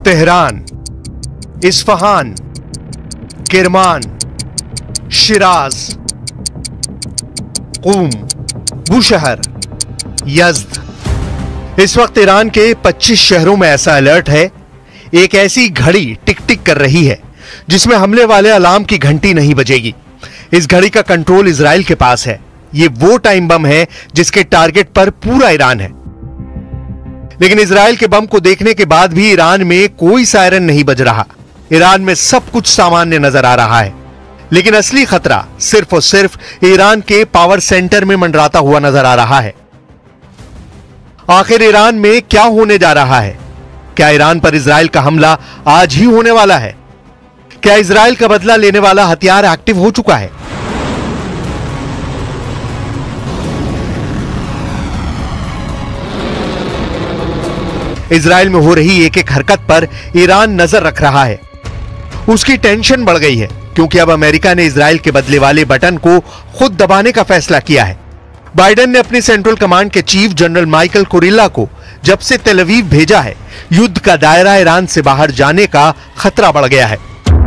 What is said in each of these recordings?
Tehran, Isfahan, Kerman, Shiraz, Qom, Bushehr, Yazd. इस वक्त Iran के 25 शहरों में ऐसा अलर्ट है। एक ऐसी घड़ी टिक टिक कर रही है जिसमें हमले वाले अलार्म की घंटी नहीं बजेगी। इस घड़ी का कंट्रोल इजराइल के पास है। ये वो टाइम बम है जिसके टारगेट पर पूरा ईरान है। लेकिन इजराइल के बम को देखने के बाद भी ईरान में कोई सायरन नहीं बज रहा। ईरान में सब कुछ सामान्य नजर आ रहा है, लेकिन असली खतरा सिर्फ और सिर्फ ईरान के पावर सेंटर में मंडराता हुआ नजर आ रहा है। आखिर ईरान में क्या होने जा रहा है? क्या ईरान पर इजराइल का हमला आज ही होने वाला है? क्या इजराइल का बदला लेने वाला हथियार एक्टिव हो चुका है? इजराइल में हो रही एक एक हरकत पर ईरान नजर रख रहा है। उसकी टेंशन बढ़ गई है क्योंकि अब अमेरिका ने इजराइल के बदले वाले बटन को खुद दबाने का फैसला किया है। बाइडेन ने अपनी सेंट्रल कमांड के चीफ जनरल माइकल कुरिल्ला को जब से तेल अवीव भेजा है, युद्ध का दायरा ईरान से बाहर जाने का खतरा बढ़ गया है।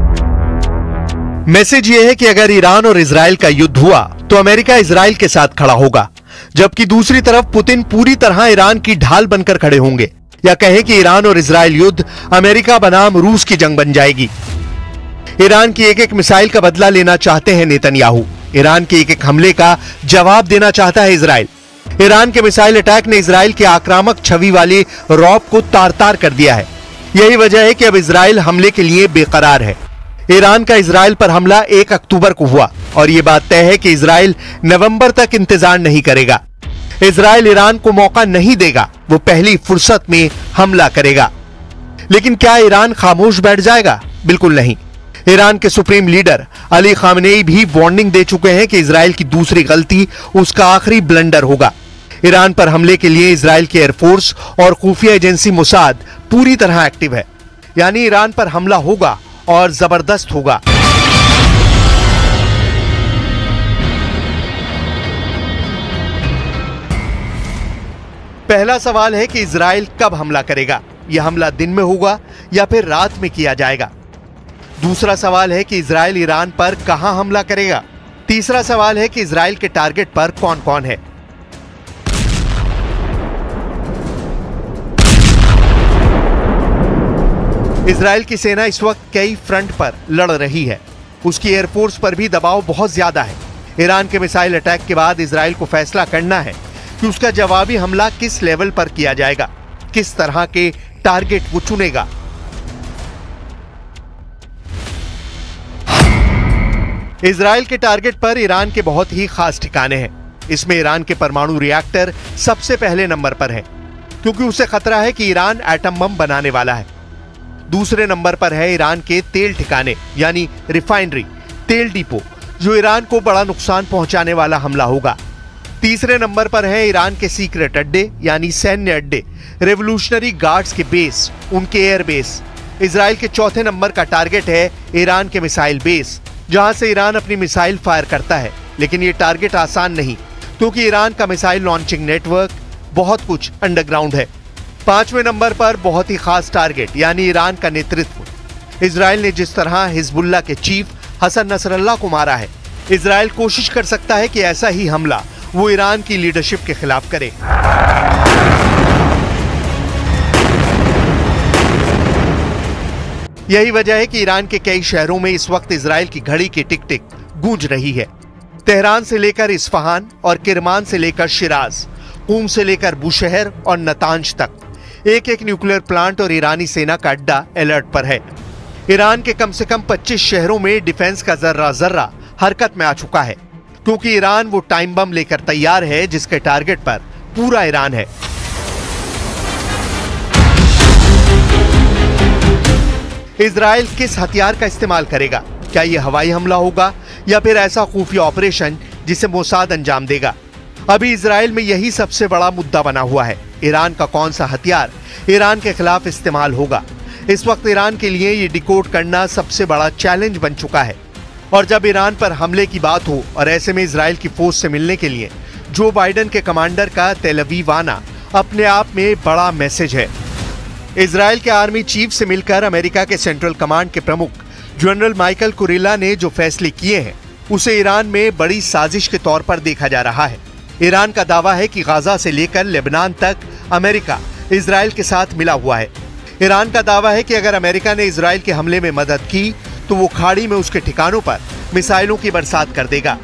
मैसेज यह है कि अगर ईरान और इजराइल का युद्ध हुआ तो अमेरिका इजराइल के साथ खड़ा होगा, जबकि दूसरी तरफ पुतिन पूरी तरह ईरान की ढाल बनकर खड़े होंगे। या कहें कि ईरान और इजराइल युद्ध अमेरिका बनाम रूस की जंग बन जाएगी। ईरान की एक एक मिसाइल का बदला लेना चाहते हैं नेतन्याहू। ईरान के एक एक हमले का जवाब देना चाहता है इजराइल। ईरान के मिसाइल अटैक ने इजराइल के आक्रामक छवि वाले रौब को तार तार कर दिया है। यही वजह है कि अब इजराइल हमले के लिए बेकरार है। ईरान का इजराइल पर हमला 1 अक्टूबर को हुआ और यह बात तय है कि इजराइल नवंबर तक इंतजार नहीं करेगा। इजराइल ईरान को मौका नहीं देगा, वो पहली फुर्सत में हमला करेगा। लेकिन क्या ईरान खामोश बैठ जाएगा? बिल्कुल नहीं। ईरान के सुप्रीम लीडर अली खामनेई भी वार्निंग दे चुके हैं कि इजराइल की दूसरी गलती उसका आखिरी ब्लंडर होगा। ईरान पर हमले के लिए इजराइल की एयरफोर्स और खुफिया एजेंसी मोसाद पूरी तरह एक्टिव है। यानी ईरान पर हमला होगा और जबरदस्त होगा। पहला सवाल है कि इजराइल कब हमला करेगा? यह हमला दिन में होगा या फिर रात में किया जाएगा? दूसरा सवाल है कि इजराइल ईरान पर कहां हमला करेगा? तीसरा सवाल है कि इजराइल के टारगेट पर कौन कौन है? इजराइल की सेना इस वक्त कई फ्रंट पर लड़ रही है। उसकी एयरफोर्स पर भी दबाव बहुत ज्यादा है। ईरान के मिसाइल अटैक के बाद इजराइल को फैसला करना है कि उसका जवाबी हमला किस लेवल पर किया जाएगा, किस तरह के टारगेट वो चुनेगा। इजराइल के टारगेट पर ईरान के बहुत ही खास ठिकाने हैं। इसमें ईरान के परमाणु रिएक्टर सबसे पहले नंबर पर है, क्योंकि उसे खतरा है कि ईरान एटम बम बनाने वाला है। दूसरे नंबर पर है ईरान के तेल ठिकाने यानी रिफाइनरी, तेल डिपो, जो ईरान को बड़ा नुकसान पहुंचाने वाला हमला होगा। तीसरे नंबर पर है ईरान के सीक्रेट अड्डे यानी सैन्य अड्डे, रेवोल्यूशनरी गार्ड्स के बेस, उनके एयर बेस। इजराइल के चौथे नंबर का टारगेट है ईरान के मिसाइल बेस, जहां से ईरान अपनी मिसाइल फायर करता है। लेकिन ये टारगेट आसान नहीं, क्योंकि ईरान का मिसाइल लॉन्चिंग नेटवर्क बहुत कुछ अंडरग्राउंड है। पांचवें नंबर पर बहुत ही खास टारगेट यानी ईरान का नेतृत्व। इजराइल ने जिस तरह हिजबुल्लाह के चीफ हसन नसरल्लाह को मारा है, इजराइल कोशिश कर सकता है कि ऐसा ही हमला वो ईरान की लीडरशिप के खिलाफ करे। यही वजह है कि ईरान के कई शहरों में इस वक्त इजराइल की घड़ी की टिक टिक गूंज रही है। तेहरान से लेकर इस्फहान और किरमान से लेकर शिराज, कूम से लेकर बुशहर और नतांज तक एक एक न्यूक्लियर प्लांट और ईरानी सेना का अड्डा अलर्ट पर है। ईरान के कम से कम 25 शहरों में डिफेंस का जर्रा जर्रा हरकत में आ चुका है, क्योंकि ईरान वो टाइम बम लेकर तैयार है जिसके टारगेट पर पूरा ईरान है। इजराइल किस हथियार का इस्तेमाल करेगा? क्या यह हवाई हमला होगा या फिर ऐसा खुफिया ऑपरेशन जिसे मोसाद अंजाम देगा? अभी इजराइल में यही सबसे बड़ा मुद्दा बना हुआ है। ईरान का कौन सा हथियार ईरान के खिलाफ इस्तेमाल होगा? इस वक्त ईरान के लिए ये डिकोड करना सबसे बड़ा चैलेंज बन चुका है। और जब ईरान पर हमले की बात हो और ऐसे में इजराइल की फोर्स से मिलने के लिए जो बाइडेन के कमांडर का तेल अवीव आना अपने आप में बड़ा मैसेज है। इजराइल के आर्मी चीफ से मिलकर अमेरिका के सेंट्रल कमांड के प्रमुख जनरल माइकल कुरेला ने जो फैसले किए हैं उसे ईरान में बड़ी साजिश के तौर पर देखा जा रहा है। ईरान का दावा है कि गाजा से लेकर लेबनान तक अमेरिका इजराइल के साथ मिला हुआ है। ईरान का दावा है कि अगर अमेरिका ने इजराइल के हमले में मदद की तो वो खाड़ी में उसके ठिकानों पर मिसाइलों की बरसात कर देगा।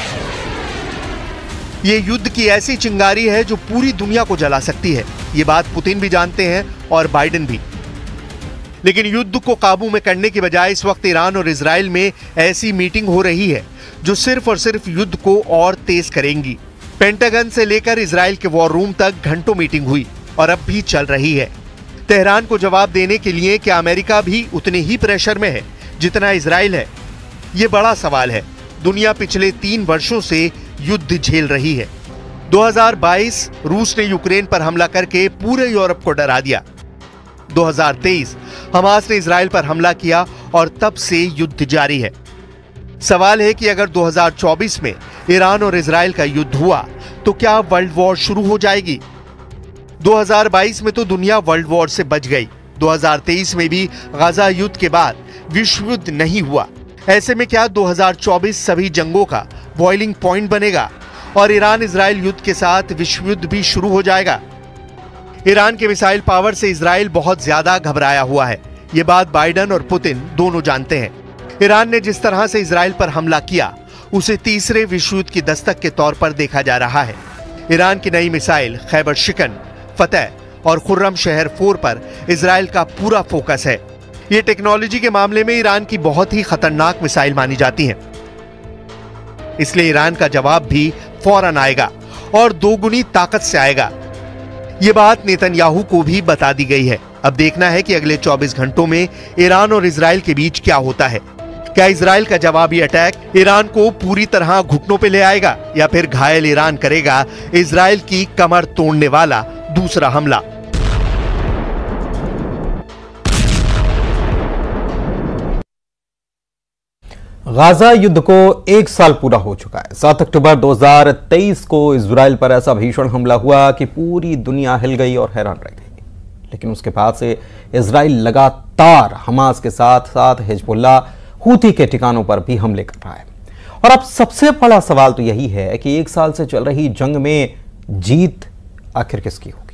ये युद्ध की ऐसी चिंगारी है जो पूरी दुनिया को जला सकती है। ये बात पुतिन भी जानते हैं और बाइडेन भी। लेकिन युद्ध को काबू में करने की बजाय इस वक्त ईरान और इजराइल में ऐसी मीटिंग हो रही है जो सिर्फ और सिर्फ युद्ध को और तेज करेंगी। पेंटागन से लेकर इजराइल के वॉर रूम तक घंटों मीटिंग हुई और अब भी चल रही है। तेहरान को जवाब देने के लिए क्या अमेरिका भी उतने ही प्रेशर में है जितना इजराइल है? ये बड़ा सवाल है। दुनिया पिछले 3 वर्षों से युद्ध झेल रही है। 2022 रूस ने यूक्रेन पर हमला करके पूरे यूरोप को डरा दिया। 2023 हमास ने इजराइल पर हमला किया और तब से युद्ध जारी है। सवाल है कि अगर 2024 में ईरान और इजराइल का युद्ध हुआ तो क्या वर्ल्ड वॉर शुरू हो जाएगी? 2022 में तो दुनिया वर्ल्ड वॉर से बच गई। 2023 में भी गाजा युद्ध के बाद विश्व युद्ध नहीं हुआ। ऐसे में क्या 2024 सभी जंगों का बॉइलिंग पॉइंट बनेगा और ईरान इजराइल युद्ध के साथ विश्व युद्ध भी शुरू हो जाएगा? ईरान के मिसाइल पावर से इजराइल बहुत ज्यादा घबराया हुआ है। ये बात बाइडेन और पुतिन दोनों जानते हैं। ईरान ने जिस तरह से इजराइल पर हमला किया उसे तीसरे विश्व युद्ध की दस्तक के तौर पर देखा जा रहा है। ईरान की नई मिसाइल खैबर शिकन, फतेह और खुर्रम शहर 4 पर इजराइल का पूरा फोकस है। ये टेक्नोलॉजी के मामले में ईरान की बहुत ही खतरनाक मिसाइल मानी जाती हैं। इसलिए ईरान का जवाब भी फौरन आएगा और दोगुनी ताकत से आएगा। ये बात नेतन्याहू को भी बता दी गई है। अब देखना है कि अगले 24 घंटों में ईरान और इजराइल के बीच क्या होता है। क्या इजराइल का जवाबी अटैक ईरान को पूरी तरह घुटनों पे ले आएगा या फिर घायल ईरान करेगा इजराइल की कमर तोड़ने वाला दूसरा हमला? गाजा युद्ध को 1 साल पूरा हो चुका है। 7 अक्टूबर 2023 को इजराइल पर ऐसा भीषण हमला हुआ कि पूरी दुनिया हिल गई और हैरान रह गई। लेकिन उसके बाद से इजराइल लगातार हमास के साथ साथ हिजबुल्ला, हूती के ठिकानों पर भी हमले कर रहा है। और अब सबसे बड़ा सवाल तो यही है कि 1 साल से चल रही जंग में जीत आखिर किसकी होगी?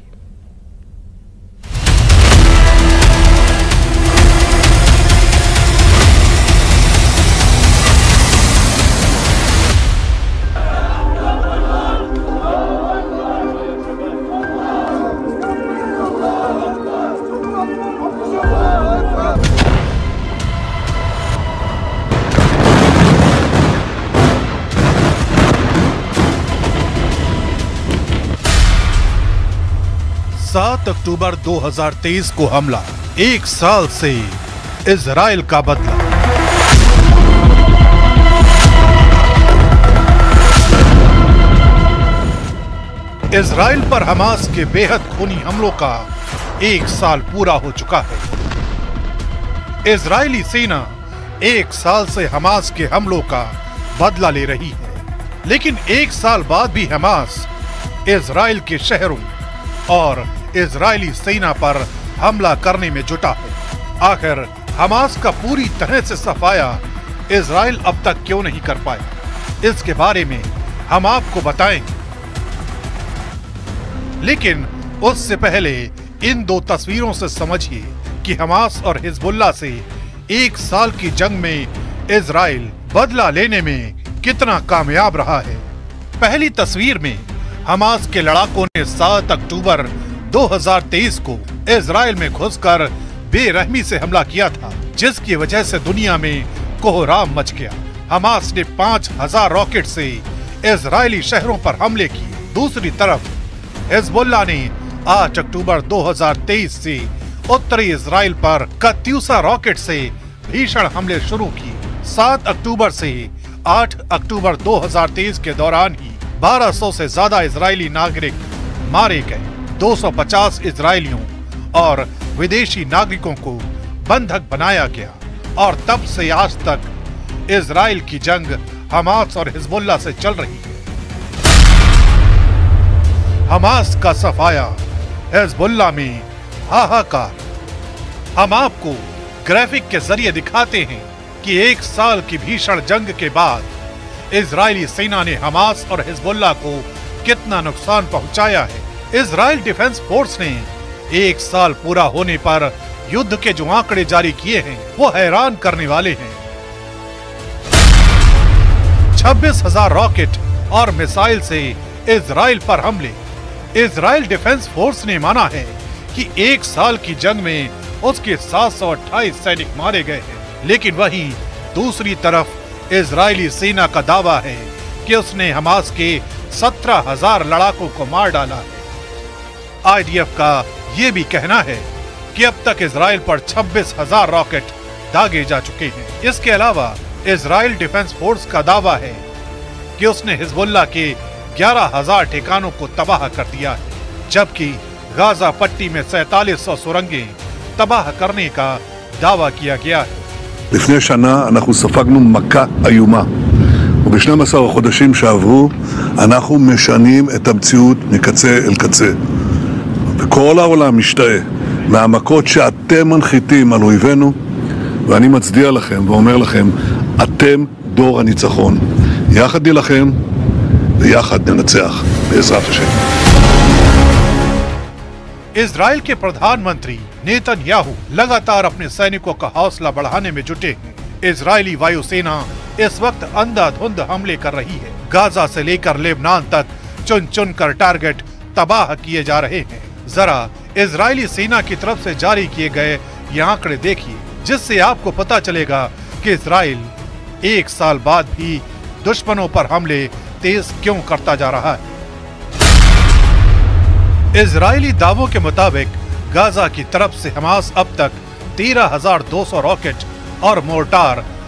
अक्टूबर 2023 को हमला, 1 साल से इजराइल का बदला। इजराइल पर हमास के बेहद खूनी हमलों का 1 साल पूरा हो चुका है। इजरायली सेना 1 साल से हमास के हमलों का बदला ले रही है। लेकिन 1 साल बाद भी हमास इजराइल के शहरों और इजरायली सेना पर हमला करने में जुटा है। आखिर हमास का पूरी तरह से सफाया इजराइल अब तक क्यों नहीं कर पाया, इसके बारे में हम आपको बताएंगे। लेकिन उससे पहले इन 2 तस्वीरों से समझिए कि हमास और हिजबुल्लाह से 1 साल की जंग में इजराइल बदला लेने में कितना कामयाब रहा है। पहली तस्वीर में हमास के लड़ाकों ने 7 अक्टूबर 2023 को इजराइल में घुसकर बेरहमी से हमला किया था, जिसकी वजह से दुनिया में कोहराम मच गया। हमास ने 5000 रॉकेट से इजरायली शहरों पर हमले किए। दूसरी तरफ हिजबुल्लाह ने 8 अक्टूबर 2023 से उत्तरी इजराइल पर कत्यूसा रॉकेट से भीषण हमले शुरू किए। 7 अक्टूबर से 8 अक्टूबर 2023 के दौरान ही 1200 से ज्यादा इजरायली नागरिक मारे गए। 250 इजरायलियों और विदेशी नागरिकों को बंधक बनाया गया और तब से आज तक इजराइल की जंग हमास और हिजबुल्लाह से चल रही है। हमास का सफाया हिजबुल्लाह में हाहाकार। हम आपको ग्राफिक के जरिए दिखाते हैं कि एक साल की भीषण जंग के बाद इजरायली सेना ने हमास और हिजबुल्लाह को कितना नुकसान पहुंचाया है। इजरायल डिफेंस फोर्स ने एक साल पूरा होने पर युद्ध के जो आंकड़े जारी किए हैं वो हैरान करने वाले हैं। 26,000 रॉकेट और मिसाइल से इजराइल पर हमले। इजरायल डिफेंस फोर्स ने माना है कि एक साल की जंग में उसके 728 सैनिक मारे गए हैं, लेकिन वहीं दूसरी तरफ इजरायली सेना का दावा है कि उसने हमास के 17,000 लड़ाकों को मार डाला है। आईडीएफ का ये भी कहना है कि अब तक इजराइल पर 26,000 रॉकेट दागे जा चुके हैं। इसके अलावा इजरायल डिफेंस फोर्स का दावा है कि उसने हिजबुल्लाह के 11,000 ठिकानों को तबाह कर दिया है, जबकि गाजा पट्टी में 4700 सुरंगें तबाह करने का दावा किया गया है। לפני שנה אנחנו ספגנו מכה איומה, וב12 החודשים שעברו אנחנו משנים את המציאות מקצה אל קצה. וכל העולם משתאה מהמכות שאתם מנחיתים על אויבינו, ואני מצדיע לכם ואומר לכם, אתם דור הניצחון. יחד נילחם ויחד ננצח בעזרת השם. इजराइल के प्रधानमंत्री नेतन्याहू लगातार अपने सैनिकों का हौसला बढ़ाने में जुटे हैं। इजरायली वायुसेना इस वक्त अंधाधुंध हमले कर रही है। गाजा से लेकर लेबनान तक चुन चुन कर टारगेट तबाह किए जा रहे हैं। जरा इजरायली सेना की तरफ से जारी किए गए ये आंकड़े देखिए, जिससे आपको पता चलेगा कि इजराइल एक साल बाद भी दुश्मनों पर हमले तेज क्यों करता जा रहा है। इजरायली दावों के मुताबिक गाजा की तरफ से हमास अब तक 13,200 रॉकेट और मोर्टार